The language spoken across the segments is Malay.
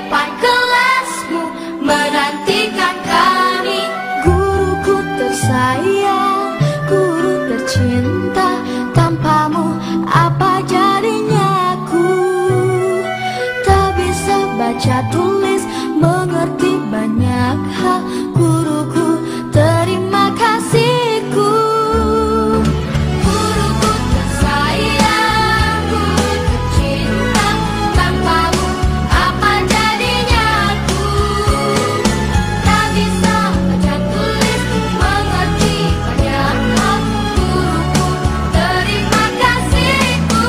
depan kelasmu menantikan kami. Guruku tersayang, guru tercinta, tanpamu apa jadinya aku? Tak bisa baca tulis, mengerti banyak hal. Guruku, terima kasihku. Guruku tersayang, guru tercinta, tanpamu apa jadinya aku? Tak bisa baca tulis, mengerti banyak hal. Guruku, terima kasihku.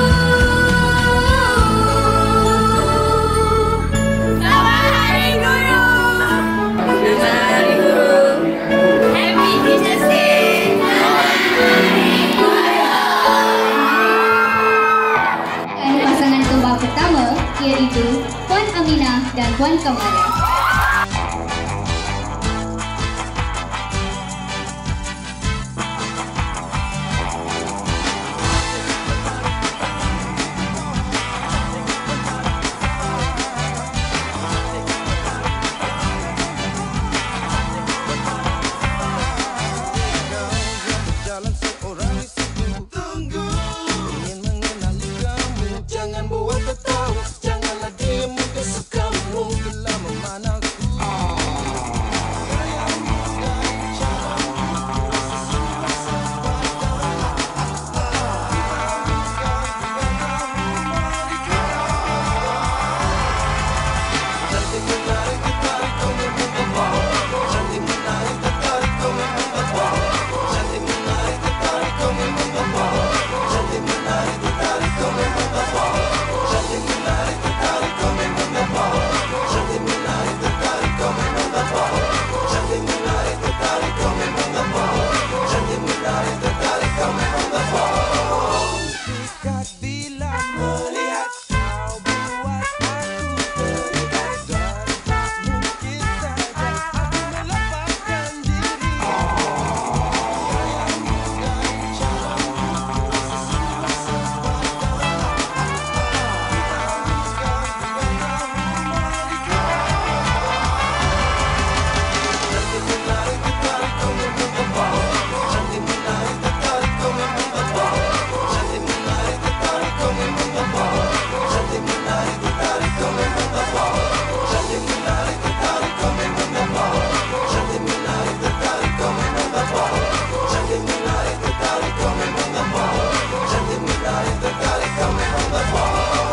Selamat Hari Guru. Selamat Hari Guru. Happy Teacher's Day. Dan pasangan kembar pertama iaitu Puan Aminah dan Puan Kamara. Jalan seorang istriku tunggu, ingin mengenali kamu. Jangan buat ketawa, janganlah diam, kesukamu telah memanahku. Sayangmu dan caramu rasa cantik menarik tertarik kau memang bapak. Cantik menarik tertarik kau memang bapak. Cantik menarik tertarik kau memang bapak. Cantik menarik tertarik kau memang bapak. Cantik menarik tertarik kau memang bapak. Cantik menarik tertarik kau memang bapak. Cantik menarik tertarik kau memang bapak. Cantik menarik tertarik kau memang bapak. Dekat bila melihat kau buat aku terikat, dan tak mungkin saja aku melepaskan diri. Sayangmu dan caramu rasa cantik menarik tertarik kau memang bapak. Cantik menarik tertarik kau memang bapak. Cantik menarik tertarik kau memang bapak. Cantik menarik tertarik kau memang bapak. Cantik menarik tertarik kau memang bapak. Cantik menarik tertarik kau memang bapak. Cantik menarik tertarik kau memang bapak. Cantik menarik tertarik kau memang bapak.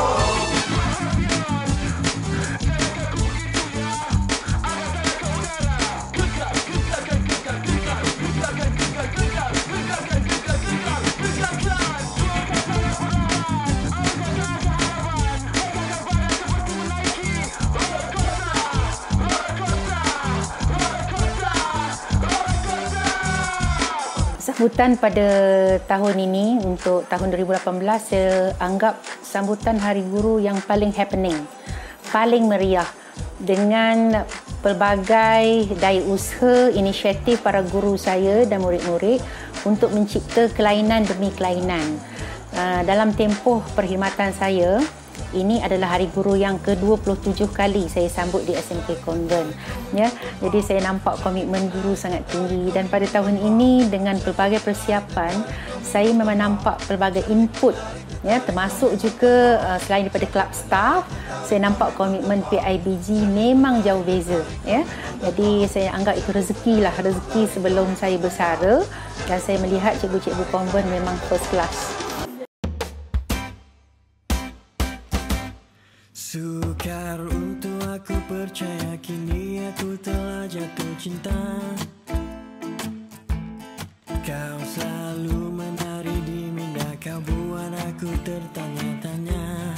Sambutan pada tahun ini untuk tahun 2018 saya anggap sambutan Hari Guru yang paling happening, paling meriah dengan pelbagai daya usaha, inisiatif para guru saya dan murid-murid untuk mencipta kelainan demi kelainan. Dalam tempoh perkhidmatan saya, ini adalah Hari Guru yang ke-27 kali saya sambut di SMK Convent. Ya, jadi saya nampak komitmen guru sangat tinggi, dan pada tahun ini dengan pelbagai persiapan, saya memang nampak pelbagai input, ya, termasuk juga selain daripada club staff, saya nampak komitmen PIBG memang jauh beza. Ya, jadi saya anggap itu rezeki lah, rezeki sebelum saya bersara, dan saya melihat cikgu-cikgu Convent memang first class. Sukar untuk aku percaya, kini aku telah jatuh cinta. Kau selalu menari di minda, kau buat aku tertanya-tanya.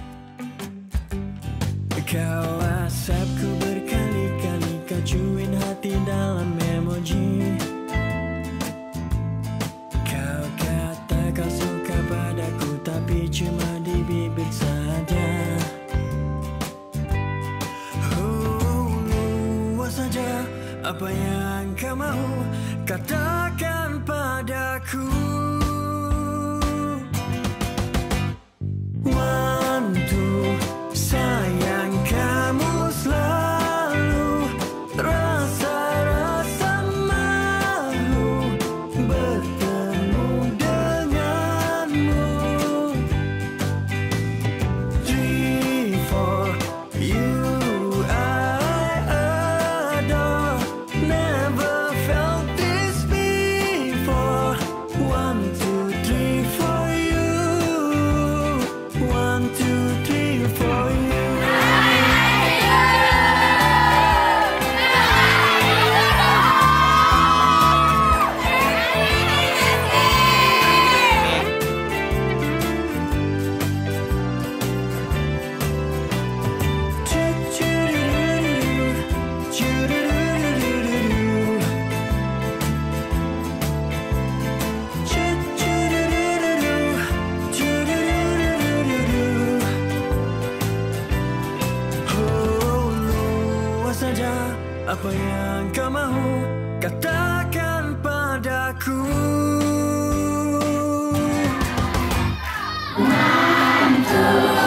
Kau asapku berkali-kali, kau cuin hati dalam emoji. Kau kata kau suka padaku, tapi cuma di bibir saja. Saja apa yang kau mau katakan padaku. Wantu sayang kamu Apa yang kau mahu katakan padaku. One, two,